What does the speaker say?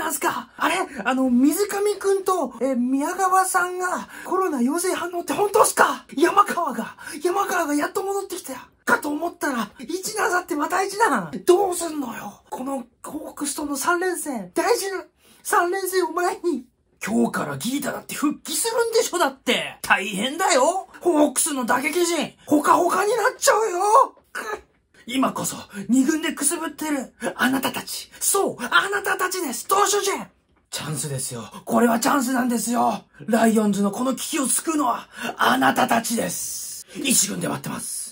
なんすか？あれ水上くんと、宮川さんがコロナ陽性反応って本当っすか？山川がやっと戻ってきたよ。かと思ったら、1なさってまた1だ。どうすんのよ。このホークスとの3連戦、大事な3連戦を前に、今日からギータだって復帰するんでしょ？だって。大変だよ。ホークスの打撃陣、ほかほかになっちゃうよ。今こそ、2軍でくすぶってる、あなたたち。そう、あなたたちです。投手陣。チャンスですよ。これはチャンスなんですよ。ライオンズのこの危機を救うのは、あなたたちです。1軍で待ってます。